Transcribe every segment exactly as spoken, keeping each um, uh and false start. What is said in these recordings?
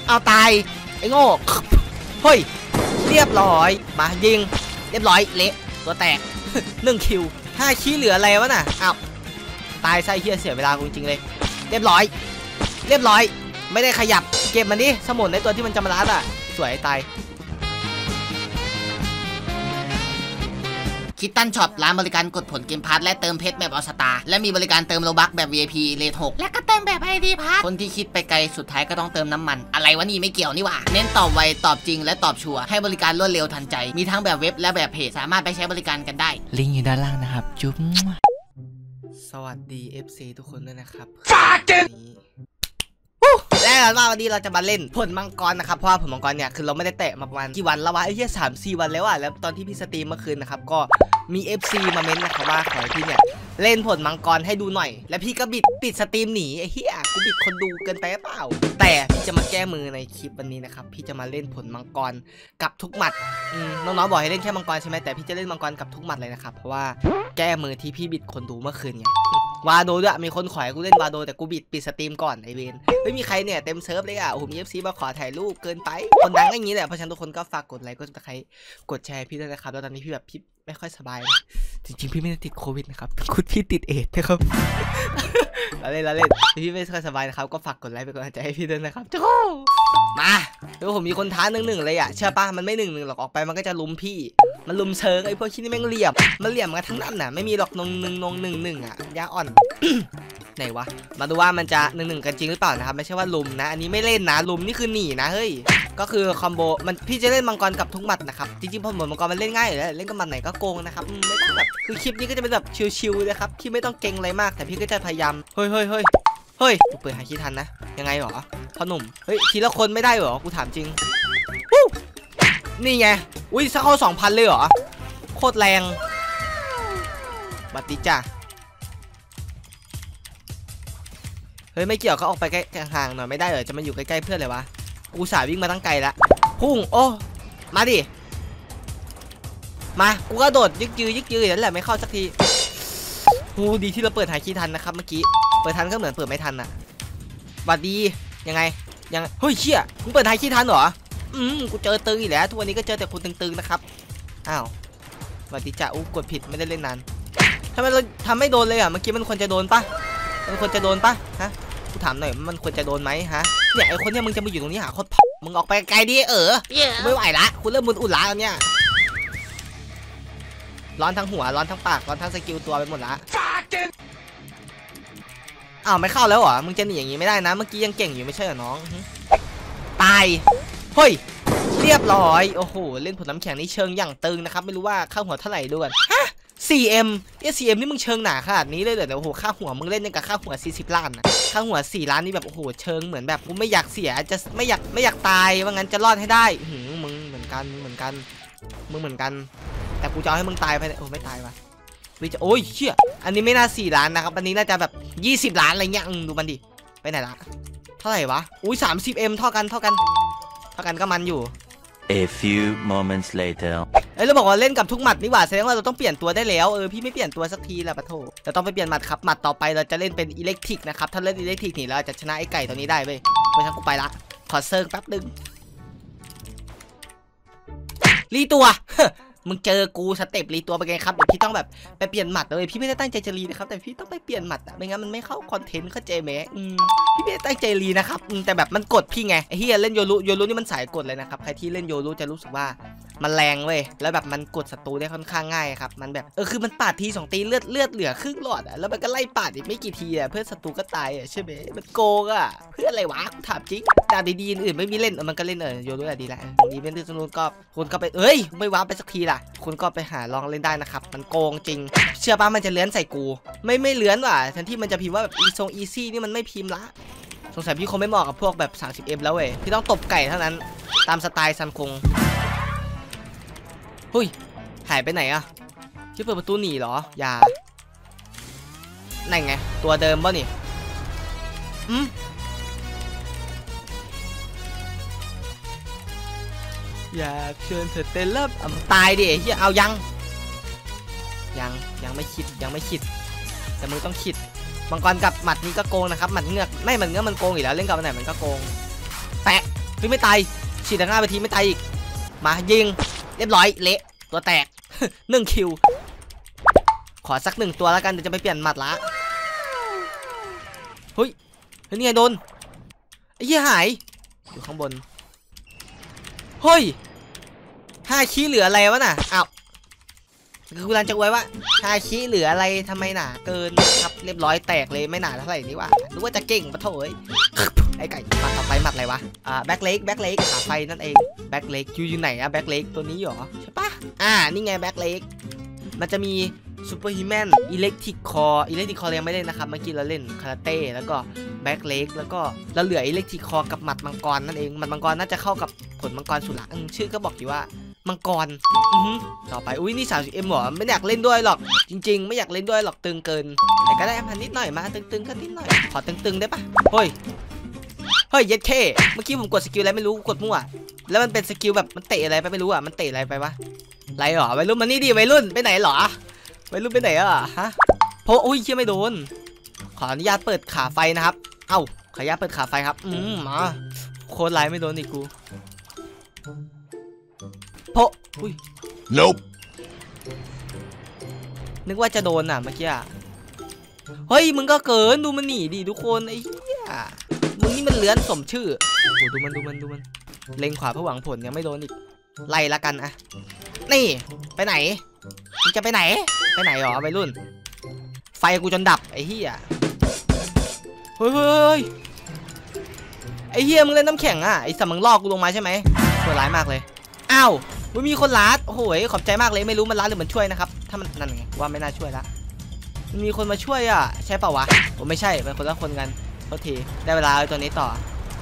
เอาตายไอ้โง่เฮ้ยเรียบร้อยมายิงเรียบร้อยเละตัวแตกหนึ่งคิวห้าขี้เหลืออะไรวะน่ะอ้าวตายไส้เฮียเสียเวลาจริงๆเลยเรียบร้อยเรียบร้อยไม่ได้ขยับเก็บมันดิสมุนในตัวที่มันจะมาลัดอ่ะสวยตายคิดตันช็อปร้านบริการกดผลเกมพาร์ทและเติมเพชรแบบออสตาและมีบริการเติมโลบัคแบบ วี ไอ พี เลทหกและก็เติมแบบ ไอ ดี พาร์ทคนที่คิดไปไกลสุดท้ายก็ต้องเติมน้ำมันอะไรวะนี่ไม่เกี่ยวนี่หว่าเน้นตอบไวตอบจริงและตอบชัวร์ให้บริการรวดเร็วทันใจมีทั้งแบบเว็บและแบบเพจสามารถไปใช้บริการกันได้ลิงก์อยู่ด้านล่างนะครับจุ๊บสวัสดี เอฟ ซี ทุกคนด้วยนะครับฝากกันและว่าวันนี้เราจะมาเล่นผลมังกรนะครับเพราะว่าผลมังกรเนี่ยคือเราไม่ได้แตะมาประมาณกี่วันแล้ววะไอ้เหี้ยสามสี่วันแล้วอ่ะแล้วตอนที่พี่สตรีมเมื่อคืนนะครับก็มี เอฟ ซี มาเม้นนะครับว่าขอให้พี่เนี่ยเล่นผลมังกรให้ดูหน่อยแล้วพี่ก็บิดปิดสตรีมหนีไอ้เหี้ยกูบิดคนดูเกินไปเปล่าแต่พี่จะมาแก้มือในคลิปวันนี้นะครับพี่จะมาเล่นผลมังกรกับทุกหมัดน้องๆบอกให้เล่นแค่มังกรใช่ไหมแต่พี่จะเล่นมังกรกับทุกหมัดเลยนะครับเพราะว่าแก้มือที่พี่บิดคนดูเมื่อคืนไงวาโดด้วยมีคนขอให้กูเล่นวาโดแต่กูบิดปิดสตรีมก่อนไอเวนไม่มีใครเนี่ยเต็มเซิร์ฟเลยอ่ะโอ้โหมี เอฟ ซี มาขอถ่ายรูปเกินไปคนดังอย่างนี้แหละเพราะฉะนั้นทุกคนก็ฝากกดไลค์กดซับสไครบ์กดแชร์พี่ด้วยนะครับแล้วตอนนี้พี่แบบพี่ไม่ค่อยสบายจริงๆพี่ไม่ได้ติดโควิดนะครับคุณพี่ติดเอดส์นะครับเราเล่นเราเล่นพี่ไม่ค่อยสบายนะครับก็ฝากกดไลค์เป็นกำลังใจให้พี่ด้วยนะครับจ้ามาแล้วผมมีคนท้าหนึ่งหนึ่งเลยอ่ะเชื่อป่ะมันไม่หนึ่งหนึ่งหรอกออกไปมันก็จะลุมพี่มันลุมเชิงไอ้พวกขี้นี่แม่งเหลี่ยมมันเหลี่ยมกันทั้งนั้นน่ะไม่มีหรอกนงหนึ่งนงหนึ่งหนึ่งอ่ะยาอ่อนไหนวะมาดูว่ามันจะหนึ่งหนึ่งกันจริงหรือเปล่านะครับไม่ใช่ว่าลุมนะอันนี้ไม่เล่นนะลุมนี่คือหนีนะเฮ้ยก็คือคอมโบมันพี่จะเล่นมังกรกับทุกหมัดนะครับจริงๆพอหมดมังกรมันเล่นง่ายอยู่แล้วเล่นกับหมัดไหนก็โกงนะครับไม่ต้องแบบคือคลิปนี้ก็จะเป็นแบบชิวๆนะครับที่ไม่ต้องเก่งอะไรมากแต่พี่ก็จะพยายามเฮ้ยเฮ้ยเฮ้ยเฮ้ยกูเปิดหาคิดทันนะยังไงหรอพ่อหนุ่มเฮ้ยทีละคนไม่ได้หรอกูถามจริงนี่ไงอุ้ยสักเข้าสองพันเลยเหรอโคตรแรงบัตติจ้าเฮ้ยไม่เกี่ยวเขาออกไปใกล้ห่างหน่อยไม่ได้เหรอจะมาอยู่ใกล้ๆเพื่อนเลยวะกูสายวิ่งมาตั้งไกลแล้วพุ่งโอ้มาดิมากูก็โดดยึกยือยึกยือนั่นแหละไม่เข้าสักทีกูดีที่เราเปิดหายคีย์ทันนะครับเมื่อกี้เปิดทันก็เหมือนเปิดไม่ทันอ่ะบัดดียังไงยังเฮ้ยเชี่ยมึงเปิดหายคีย์ทันเหรออืมกูเจอตึงอีกแล้วทุกวันนี้ก็เจอแต่คนตึงๆนะครับอ้าวบัดดีจ้าอู้กดผิดไม่ได้เล่นนานทำไมเราทำไม่โดนเลยอ่ะเมื่อกี้มันควรจะโดนปะมันควรจะโดนปะฮะกูถามหน่อยมันควรจะโดนไหมฮะเนี่ยไอคนเนี้ยมึงจะมาอยู่ตรงนี้หาโคตรมึงออกไปไกลดิเออไม่ไหวละคุณเริ่มมึนอุ่นละเนี่ยร้อนทั้งหัวร้อนทั้งปากร้อนทั้งสกิลตัวไปหมดละอ้าวไม่เข้าแล้วเหรอมึงจะหนีอย่างงี้ไม่ได้นะเมื่อกี้ยังเก่งอยู่ไม่ใช่เหรอน้องตายเฮ้ยเรียบร้อยโอ้โหเล่นผลน้ำแข็งนี่เชิงอย่างตึงนะครับไม่รู้ว่าค่าหัวเท่าไหร่ด้วยฮะ ซี เอ็ม เนี่ย ซี เอ็ม นี่มึงเชิงหนาขนาดนี้เลยเหรอแต่โอ้โหค่าหัวมึงเล่นยังกับค่าหัวสี่สิบล้านนะค่าหัวสี่ล้านนี่แบบโอ้โหเชิงเหมือนแบบกูไม่อยากเสียจะไม่อยากไม่อยากตายว่างั้นจะรอดให้ได้หืมมึงเหมือนกันมึงเหมือนกันมึงเหมือนกันแต่กูจะเอาให้มึงตายไปโอ้ไม่ตายวะวิจะโอ้ยเชี่ยอันนี้ไม่น่าสี่ล้านนะครับอันนี้น่าจะแบบยี่สิบล้านอะไรเงี้ยดูมันดิไปไหนละเท่าไหร่วะอุ้ยสามสิบเอ็มเท่ากันเท่ากันเท่ากันก็มันอยู่ A few moments later เอ้ยเราบอกว่าเล่นกับทุกหมัดนี่หว่าแสดงว่าเราต้องเปลี่ยนตัวได้แล้วเออพี่ไม่เปลี่ยนตัวสักทีละปะโถเราต้องไปเปลี่ยนหมัดครับหมัดต่อไปเราจะเล่นเป็นอิเล็กทริกนะครับถ้าเล่นอิเล็กทริกนี่เราจะชนะไอ้ไก่ตัวนี้ได้เว้ยเพราะฉะนั้นกูไปละขอเซิร์ฟแป๊บนึงรีตัวมึงเจอกูสเต็ปรีตัวไปไงครับเดี๋ยวพี่ต้องแบบไปเปลี่ยนหมัดเลยพี่ไม่ได้ตั้งใจจะรีนะครับแต่พี่ต้องไปเปลี่ยนหมัดอะไม่งั้นมันไม่เข้าคอนเทนต์เข้าใจไหมอืมพี่ไม่ได้ตั้งใจรีนะครับแต่แบบมันกดพี่ไงไอ้เฮียเล่นโยรุโยรุนี่มันสายกดเลยนะครับใครที่เล่นโยรุจะรู้สึกว่ามันแรงเว้ยแล้วแบบมันกดศัตรูได้ค่อนข้างง่ายครับมันแบบเออคือมันปาดทีสองตีเลือดเลือดเหลือครึ่งหลอดอะแล้วมันก็ไล่ปาดอีกไม่กี่ทีอะเพื่อนศัตรูก็ตายอะใช่ไหมมันโกงอะเพื่ออะไรวะถามจริงด่าดีๆอื่นไม่มีเล่นมันก็เล่นเออโยรุอะดีละดีเป็นที่สนุกก็คุณก็ไปเอ้ยไม่ว้าไปสักทีล่ะคุณก็ไปหาลองเล่นได้นะครับมันโกงจริงเชื่อป่ะมันจะเลื้อนใส่กูไม่ไม่เลื้อนว่ะแทนที่มันจะพิมพ์ว่าแบบอีซงอีซี่นี่มันไม่พิมพ์ละสงสัยพี่คงไม่เหมาะกับพวกแบบ สามสิบเอ็ม แล้วเว้ยพี่ต้องตบไก่เท่านั้นตามสไตล์ซันคงเฮ้ยหายไปไหนอะที่เปิดประตูหนีเหรออย่าไหนไงตัวเดิมป่ะนี่อืมอยากเชิญเธอเต้นเลิฟตายดิเฮียเอายังยังยังไม่คิดยังไม่คิดแต่มึงต้องคิดมังกรกับหมัดนี้ก็โกงนะครับหมัดเงือกไม่หมัดเงือกมันโกงอยู่แล้วเล่นกับมันไหนมันก็โกงแปะฮ้ยไม่ตายฉีดทางหน้าไปทีไม่ตายอีกมายิงเรียบร้อยเละตัวแตก หนึ่งคิวขอสักหนึ่งตัวแล้วกันเดี๋ยวจะไปเปลี่ยนหมัดละเฮ้ยเฮ้ยนี่ไงโดนไอ้เหี้ยหายอยู่ข้างบนเฮ้ยห้าขี้เหลืออะไรวะน่ะอ้าวคือกูรันจะไว้ว่าฮาชิเหลืออะไรทำไมหนาเกินครับเรียบร้อยแตกเลยไม่หนาเท่าไหร่นี่วะหรือว่าจะเก่งปะโถยไอ้ไก่มาต่อไปหมัดอะไรวะอ่าแบ็คเล็กแบ็คเล็กขาไฟนั่นเองแบ็คเล็กอยู่อยู่ไหนอะแบ็คเล็กตัวนี้หรอใช่ปะอ่านี่ไงแบ็คเล็กมันจะมีซูเปอร์ฮิวแมนอิเล็กทริกคอร์อิเล็กทริกคอร์ยังไม่เล่นนะครับเมื่อกี้เราเล่นคาราเต้แล้วก็แบ็คเล็กแล้วก็เราเหลืออิเล็กทริกคอร์กับหมัดมังกรนั่นเองหมัดมังกรน่าจะเข้ากับผลมังกรสุระชื่อก็บอกอยู่ว่ามังกรอือต่อไปอุ้ยนี่สามสิบเอ็มหรอไม่อยากเล่นด้วยหรอกจริงๆไม่อยากเล่นด้วยหรอกตึงเกินแต่ก็ได้พันนิดหน่อยมาตึงๆก็นิดหน่อยขอตึงๆได้ปะเฮ้ยเฮ้ยเย็ดเคเมื่อกี้ผมกดสกิลอะไรไม่รู้กดมั่วแล้วมันเป็นสกิลแบบมันเตะอะไรไปไม่รู้อ่ะมันเตะอะไรไปวะไรหรอวัยรุ่นมานี่ดิวัยรุ่นไปไหนหรอวัยรุ่นไปไหนอ่ะฮะเพราะอุ้ยเชี่ยไม่โดนขออนุญาตเปิดขาไฟนะครับเอ้าขออนุญาตเปิดขาไฟครับอืมมาโคตรไรไม่โดนอีกกูโพอุ้ย nope นึกว่าจะโดนอ่ะเมื่อกี้เฮ้ยมึงก็เกินดูมันหนีดิทุกคนไอ้เหี้ยมึงนี่มันเลื้อนสมชื่อโอ้ดูมันดูมันดูมันเล็งขวาเพื่อหวังผลยังไม่โดนอีกไล่ละกันอะนี่ไปไหนมึงจะไปไหนไปไหนหรอไปรุ่นไฟกูจนดับไอ้เหี้ยเฮ้ยไอ้เหี้ยมึงเล่นน้ำแข็งอ่ะไอ้สัมมึงลอกกูลงมาใช่ไหมโหดร้ายมากเลยอ้าวมันมีคนลัดโอ้โหขอบใจมากเลยไม่รู้มันลัดหรือมันช่วยนะครับถ้ามันนั่นไงว่าไม่น่าช่วยละมันมีคนมาช่วยอ่ะใช่เปล่าวะผมไม่ใช่เป็นคนละคนกันโทษทีได้เวลาเอาตัวนี้ต่อ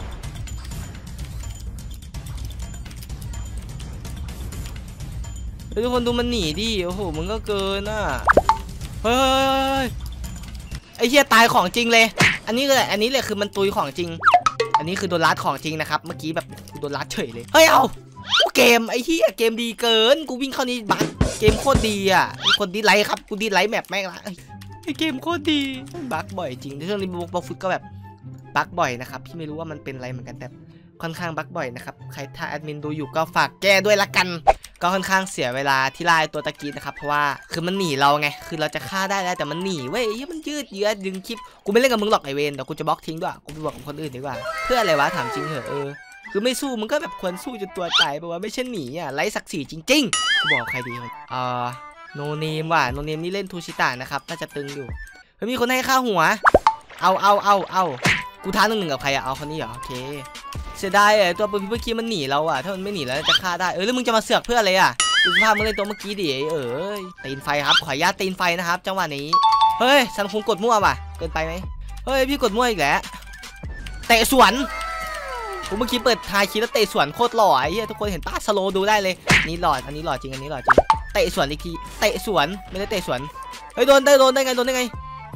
ทุกคนดูมันหนีดิโอ้โหมึงก็เกินอ่ะเฮ้ยไอ้เหี้ยตายของจริงเลยอันนี้เลยอันนี้เลยคือมันตุยของจริงอันนี้คือโดนลัดของจริงนะครับเมื่อกี้แบบโดนลัดเฉยเลยเฮ้ยเอาเกมไอ้เหี้ยเกมดีเกินกูวิ่งเข้านี้บักเกมโคตรดีอ่ะคนดีไลท์ครับกูดีไลท์แมปแม่งละไอ้เกมโคตรดีบักบ่อยจริงในช่วงนี้บล็อกฟุตก็แบบบักบ่อยนะครับพี่ไม่รู้ว่ามันเป็นอะไรเหมือนกันแต่ค่อนข้างบักบ่อยนะครับใครถ้าแอดมินดูอยู่ก็ฝากแก้ด้วยละกันก็ค่อนข้างเสียเวลาที่ไล่ตัวตะกี้นะครับเพราะว่าคือมันหนีเราไงคือเราจะฆ่าได้แล้วแต่มันหนีเว้ยมันยืดเยื้อดึงคลิปกูไม่เล่นกับมึงหรอกไอเวนเดี๋ยวกูจะบล็อกทิ้งด้วยกูไปบอกกับคนอื่นดีกว่าเพื่ออะไรวะถามจริงเหรอเออคือไม่สู้มึงก็แบบควรสู้จนตัวตายเพราะว่าไม่ใช่หนีอ่ะไร้ศักดิ์ศรีจริงๆกูบอกใครดีอ่าโนเนมว่ะโนเนมนี่เล่นทูชิตะนะครับน่าจะตึงอยู่เฮ้ยมีคนให้ข้าวหัวเอาเอาเอาเอากูท้าหนึ่งหนึ่งกับใครอ่ะเอาคนนี้เหรอโอเคเสียดายไอ้ตัวเมื่อกี้มันหนีเราอ่ะถ้ามันไม่หนีแล้วจะฆ่าได้เออแล้วมึงจะมาเสือกเพื่ออะไรอ่ะดูภาพมึงเล่นตัวเมื่อกี้ดิเออตีนไฟครับขออนุญาตตีนไฟนะครับจังหวะนี้เฮ้ยซันคงกดมั่วป่ะเกินไปไหมเฮ้ยพี่กดมั่วอีกแล้วเตะสวนผมเมื่อกี้เปิดทายคีแล้วเตะสวนโคตรหล่อไอ้เหี้ยทุกคนเห็นป้าสโลดูได้เลยนี่หล่ออันนี้หล่อจริงอันนี้หล่อจริงเตะสวนอีกทีเตะสวนไม่ได้เตะสวนเฮ้ยโดนได้โดนได้ไงโดนได้ไง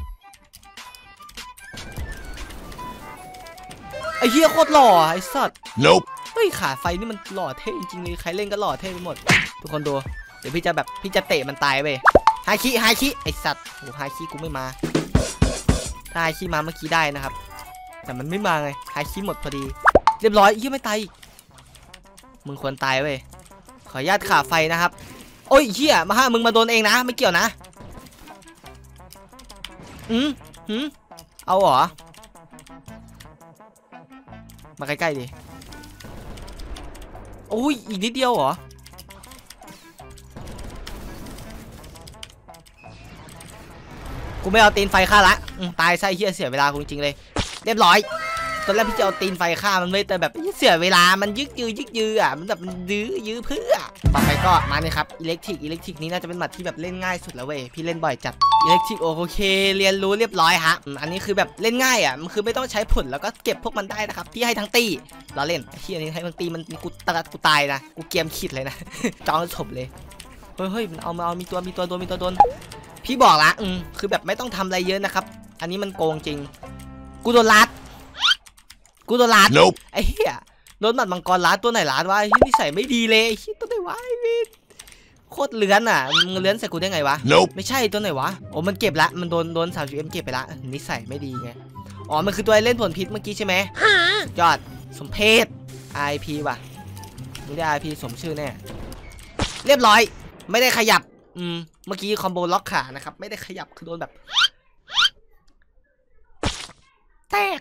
ไอ้เหี้ยโคตรหล่อไอ้สัตว์ nope เฮ้ยขาไฟนี่มันหล่อเท่จริงๆเลยใครเล่นก็หล่อเท่ไปหมดทุกคนดูเดี๋ยวพี่จะแบบพี่จะเตะมันตายไปฮาคิฮาคิไอ้สัตว์โอ้ฮาคิกูไม่มาถ้าฮาคิมาเมื่อกี้ได้นะครับแต่มันไม่มาไงฮาคิหมดพอดีเรียบร้อยยี่ไม่ตายมึงควรตายเว้ยขออนุญาตขาไฟนะครับโอ้ยเหี้ยมาห้ามึงมาโดนเองนะไม่เกี่ยวนะอืมหืมเอาเหรอมาใกล้ๆดิโอ้ยอีกนิดเดียวเหรอกูไม่เอาตีนไฟฆ่าละตายไส้เหี้ยเสียเวลากูจริงๆเลยเรียบร้อยตอนแรกพี่จะเอาตีนไฟฆ่ามันเลยแต่แบบเสียเวลามันยึกยือยึกยืออ่ะมันแบบมันยื้อยื้อเพื่อต่อไปก็มาเนี่ยครับอิเล็กทริกอิเล็กทริกนี้น่าจะเป็นหมัดที่แบบเล่นง่ายสุดแล้วเว้ยพี่เล่นบ่อยจัดอิเล็กทริกโอเคเรียนรู้เรียบร้อยฮะอันนี้คือแบบเล่นง่ายอ่ะมันคือไม่ต้องใช้ผลแล้วก็เก็บพวกมันได้นะครับพี่ให้ทั้งตีเราเล่นที่อันนี้ให้ทั้งตีมันกูตายกูตายนะกูเกมคิดเลยนะจองจบเลยเฮ้ยเฮ้ยมันเอามาเอามีตัวมีตัวโดนมีตัวโดนพี่บอกละอืมคือแบบไม่ต้องทำอะไรเยอะนะครับอันนี้มันโกงจริงกูโดนลัดกูโดนลัด nope ไอ้เหี้ยโดนหมัดมังกรลัดตัวไหนลัดวะไอ้นิสัยไม่ดีเลยไอ้ตัวไหนวะไอ้วินโคตรเลื้อนอ่ะมึงเลื้อนใส่กูได้ไงวะ nope ไม่ใช่ตัวไหนวะโอ้มันเก็บละมันโดนโดนสามสิบเอ็มเก็บไปละนิสัยไม่ดีไงอ๋อมันคือตัวเล่นผลพิษเมื่อกี้ใช่ไหมยอดสมเพชไอ พี ว่ะมึงได้ ไอ พี สมชื่อแน่เรียบร้อยไม่ได้ขยับอืมเมื่อกี้คอมโบล็อกขานะครับไม่ได้ขยับคือโดนแบบแตก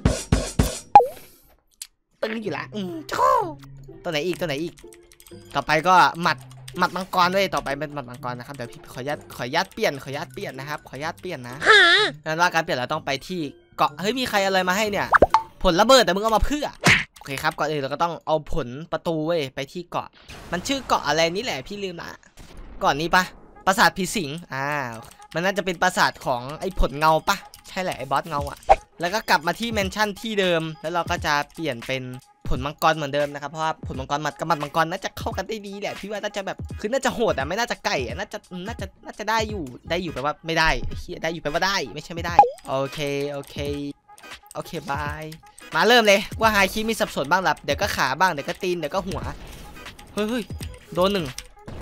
ตึงอยู่ละอืมโชตัวไหนอีกตัวไหนอีกต่อไปก็หมัดหมัดมังกรด้วยต่อไปเป็นหมัดมังกรนะครับเดี๋ยวพี่ขออนุญาตขออนุญาตเปลี่ยนขออนุญาตเปลี่ยนนะครับขออนุญาตเปลี่ยนนะนั่นว่าการเปลี่ยนเราต้องไปที่เกาะเฮ้ยมีใครอะไรมาให้เนี่ยผลระเบิดแต่มึงเอามาเพื่อโอเคครับก่อนอื่นเราก็ต้องเอาผลประตูเว้ยไปที่เกาะมันชื่อเกาะอะไรนี่แหละพี่ลืมละเกาะนี้ปะปราสาทผีสิงอ่ามันน่าจะเป็นปราสาทของไอ้ผลเงาปะใช่แหละไอ้บอสเงาอะแล้วก็กลับมาที่แมนชั่นที่เดิมแล้วเราก็จะเปลี่ยนเป็นผลมังกรเหมือนเดิมนะครับเพราะว่าผลมังกรหมัดกับหมัดมังกรน่าจะเข้ากันได้ดีแหละพี่ว่าน่าจะแบบคือน่าจะโหดแต่ไม่น่าจะไก่อะน่าจะน่าจะน่าจะได้อยู่ได้อยู่แปลว่าไม่ได้เฮียได้อยู่แปลว่าได้ไม่ใช่ไม่ได้โอเคโอเคโอเคบายมาเริ่มเลยว่าไฮคิมีสับสนบ้างหลับเดี๋ยวก็ขาบ้างเดี๋ยวก็ตีนเดี๋ยวก็หัวเฮ้ยเฮ้ยโดนหนึ่ง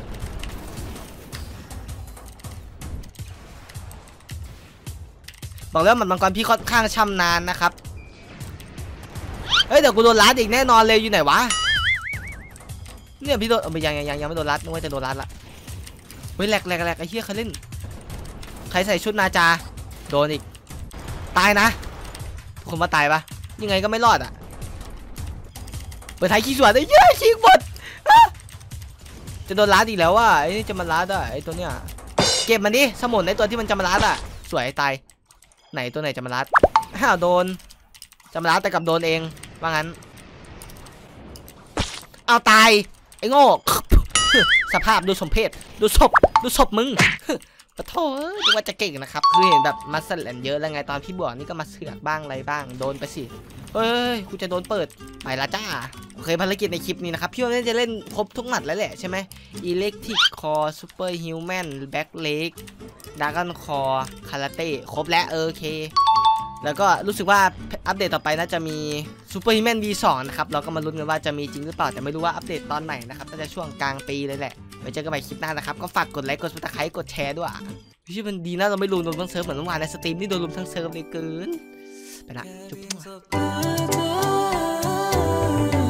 บอกแล้วมันมังกรพี่ค่อนข้างชำนาญนะครับเฮ้ยเดี๋ยวกูโดนลัดอีกแน่นอนเลยอยู่ไหนวะเนี่ยพี่โดนเอาไปยังยังยังไม่โดนลัดนึกว่าจะโดนลัดละเฮ้ยแหลกแหลกแหลกไอ้เหี้ยใครเล่นใครใส่ชุดนาจาโดนอีกตายนะคนมาตายปะยังไงก็ไม่รอดอ่ะเปิดท้ายขี้สวนได้เยอะขี้หมดจะโดนลัดอีกแล้วว่ะไอ้นี่จะมาลัดอ่ะไอ้ตัวเนี้ยเก็บมันดิสมุนไอ้ตัวที่มันจะมาลัดอ่ะสวยตายไหนตัวไหนจะมาลัดอ้าวโดนจะมาลัดแต่กับโดนเองว่างั้นเอาตายไอ้โง่สภาพดูสมเพศดูศพดูศพมึงปะโถดูว่าจะเก่งนะครับคือเห็นแบบมาสแลนเยอะแล้วไงตอนพี่บวกนี่ก็มาเสือกบ้างอะไรบ้างโดนไปสิเฮ้ยกูจะโดนเปิดไปละจ้าโอเคภารกิจในคลิปนี้นะครับพี่ว่าน่าจะเล่นครบทุกหมัดแล้วแหละใช่ไหม Electric Core Super Human Back Leg Dragon Core Karate ครบแล้วโอเคแล้วก็รู้สึกว่าอัปเดตต่อไปน่าจะมี Super Human วี สอง นะครับเราก็มาลุ้นกันว่าจะมีจริงหรือเปล่าแต่ไม่รู้ว่าอัปเดตตอนไหนนะครับน่าจะช่วงกลางปีเลยแหละไว้เจอกันใหม่คลิปหน้านะครับก็ฝากกดไลค์กดซับสไครต์กดแชร์ด้วยพี่มันดีนะเราไม่ลุมโดนทั้งเซิร์ฟเหมือนเมื่อวานในสตรีมนี่โดนลุมทั้งเซิร์ฟเลยเกินไปละจุ๊บ